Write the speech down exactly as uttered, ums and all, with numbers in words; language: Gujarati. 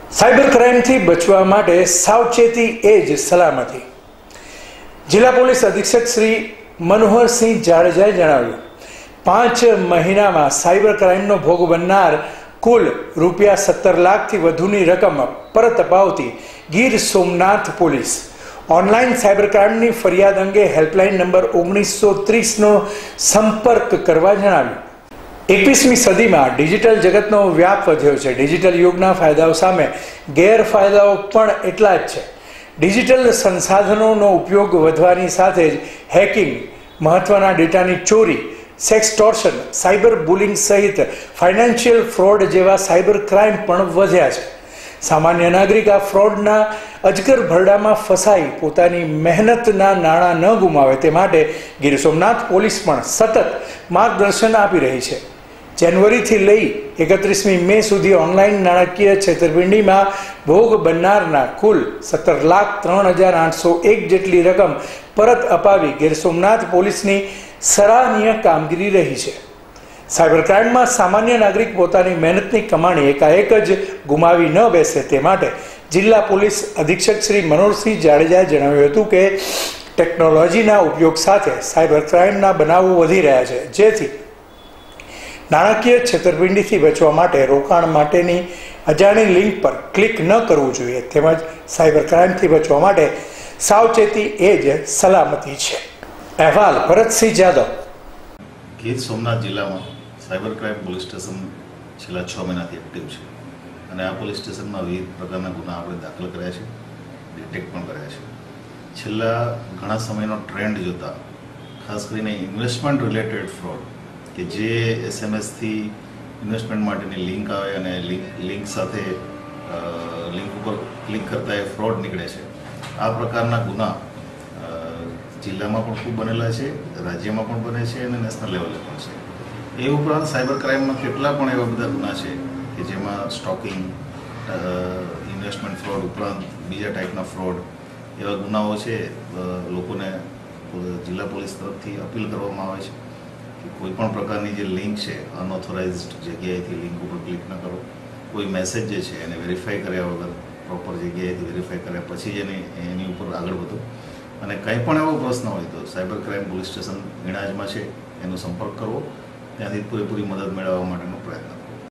સાયબર ક્રાઇમથી બચવા માટે સાવચેતી એ જ સલામતી. જિલ્લા પોલીસ અધિક્ષક શ્રી મનોહરસિંહ જાડેજાએ જણાવ્યું, પાંચ મહિનામાં સાયબર ક્રાઇમનો ભોગ બનનાર કુલ રૂપિયા સત્તર લાખથી વધુની રકમ પરત અપાવતી Gir Somnath police online cyber ક્રાઇમની ફરિયાદ અંગે હેલ્પલાઇન નંબર ઓગણીસો ત્રીસનો સંપર્ક કરવા જણાવ્યું. એકવીસમી સદીમાં ડિજિટલ જગતનો વ્યાપ વધ્યો છે. ડિજિટલ યુગના ફાયદાઓ સામે ગેરફાયદાઓ પણ એટલા જ છે. ડિજિટલ સંસાધનોનો ઉપયોગ વધવાની સાથે જ હેકિંગ, મહત્વના ડેટાની ચોરી, સેક્સટોર્શન, સાયબર બુલિંગ સહિત ફાઇનાન્શિયલ ફ્રોડ જેવા સાયબર ક્રાઇમ પણ વધ્યા છે. સામાન્ય નાગરિક આ ફ્રોડના અજગર ભરડામાં ફસાઈ પોતાની મહેનતના નાણાં ન ગુમાવે તે માટે ગીર સોમનાથ પોલીસ પણ સતત માર્ગદર્શન આપી રહી છે. જાન્યુઆરીથી લઈ એકત્રીસમી મે સુધી ઓનલાઈન નાણાકીય છેતરપિંડીમાં ભોગ બનનારના કુલ સત્તર લાખ ત્રણ હજાર આઠસો એક જેટલી રકમ પરત અપાવી ગીર સોમનાથ પોલીસની સરાહનીય કામગીરી રહી છે. સાયબર ક્રાઇમમાં સામાન્ય નાગરિક પોતાની મહેનતની કમાણી એકાએક જ ગુમાવી ન બેસે તે માટે જિલ્લા પોલીસ અધિક્ષક શ્રી મનોહરસિંહ જાડેજાએ જણાવ્યું હતું કે ટેકનોલોજીના ઉપયોગ સાથે સાયબર ક્રાઇમના બનાવો વધી રહ્યા છે, જેથી નાણાકીય છેતરપિંડીથી બચવા માટે રોકાણ માટેની અજાણી લિંક પર ક્લિક ન કરવું જોઈએ, તેમજ સાયબર ક્રાઇમથી બચવા માટે સાવચેતી એ જ સલામતી છે. અહેવાલ ભરતસિંહ જાદવ. ગીર સોમનાથ જિલ્લામાં સાયબર ક્રાઇમ પોલીસ સ્ટેશન છેલ્લા છ મહિનાથી એક્ટિવ છે અને આ પોલીસ સ્ટેશનમાં વિવિધ પ્રકારના ગુના આપણે દાખલ કર્યા છે, ડિટેક્ટ પણ કર્યા છે. છેલ્લા ઘણા સમયનો ટ્રેન્ડ જોતા ખાસ કરીને ઇન્વેસ્ટમેન્ટ રિલેટેડ ફ્રોડ કે જે એસએમએસથી ઇન્વેસ્ટમેન્ટ માટેની લિંક આવે અને લિંક લિંક સાથે લિંક ઉપર ક્લિક કરતા એ ફ્રોડ નીકળે છે. આ પ્રકારના ગુના જિલ્લામાં પણ ખૂબ બનેલા છે, રાજ્યમાં પણ બને છે અને નેશનલ લેવલે પણ છે. એ ઉપરાંત સાયબર ક્રાઇમમાં કેટલા પણ એવા બધા ગુના છે કે જેમાં સ્ટોકિંગ, ઇન્વેસ્ટમેન્ટ ફ્રોડ ઉપરાંત બીજા ટાઈપના ફ્રોડ એવા ગુનાઓ છે. લોકોને જિલ્લા પોલીસ તરફથી અપીલ કરવામાં આવે છે કે કોઈ પણ પ્રકારની જે લિંક છે અનઓથોરાઇઝડ જગ્યાએથી લિંક ઉપર ક્લિક ન કરો. કોઈ મેસેજ જે છે એને વેરીફાઈ કર્યા વગર પ્રોપર જગ્યાએથી વેરીફાઈ કર્યા પછી જ એની એની ઉપર આગળ વધો. અને કંઈ પણ એવો પ્રશ્ન હોય તો સાયબર ક્રાઇમ પોલીસ સ્ટેશન ઇણાજમાં છે, એનો સંપર્ક કરવો, ત્યાંથી પૂરેપૂરી મદદ મેળવવા માટેનો પ્રયત્ન કરવો.